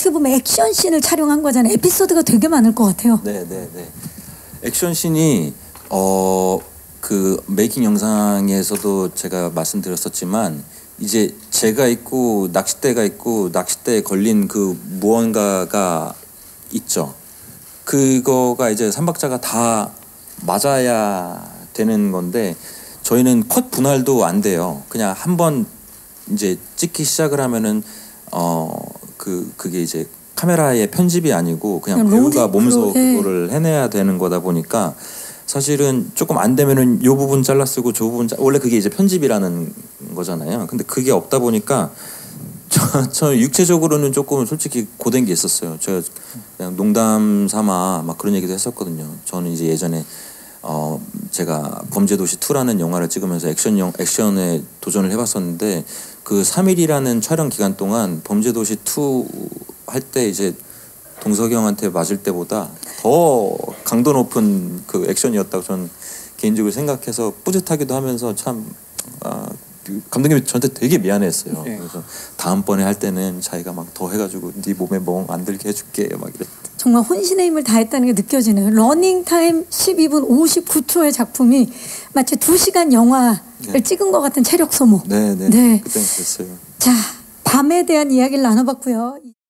어떻게 보면 액션씬을 촬영한 거잖아요. 에피소드가 되게 많을 것 같아요. 네네네. 액션씬이 그 메이킹 영상에서도 제가 말씀드렸었지만 이제 제가 있고 낚싯대가 있고 낚싯대에 걸린 그 무언가가 있죠. 그거가 이제 삼박자가 다 맞아야 되는 건데 저희는 컷 분할도 안 돼요. 그냥 한번 이제 찍기 시작을 하면은 그게 이제 카메라의 편집이 아니고 그냥 배우가 몸소 그거를 해내야 되는 거다 보니까 사실은 조금 안 되면은 요 부분 잘라 쓰고 저 부분 원래 그게 이제 편집이라는 거잖아요. 근데 그게 없다 보니까 저 육체적으로는 조금 솔직히 고된 게 있었어요. 제가 그냥 농담 삼아 막 그런 얘기도 했었거든요. 저는 이제 예전에 제가 범죄도시 2라는 영화를 찍으면서 액션에 도전을 해봤었는데 그 3일이라는 촬영 기간 동안 범죄도시 2 할 때 이제 동석이 형한테 맞을 때보다 더 강도 높은 그 액션이었다고 저는 개인적으로 생각해서 뿌듯하기도 하면서 참 감독님이 저한테 되게 미안했어요. 네. 그래서 다음번에 할 때는 자기가 막 더 해가지고 네 몸에 멍 안 들게 해줄게 막 이랬. 정말 혼신의 힘을 다했다는 게 느껴지네요. 러닝타임 12분 59초의 작품이 마치 2시간 영화를 찍은 것 같은 체력 소모. 네네. 네. 그때는 그랬어요. 자, 밤에 대한 이야기를 나눠봤고요.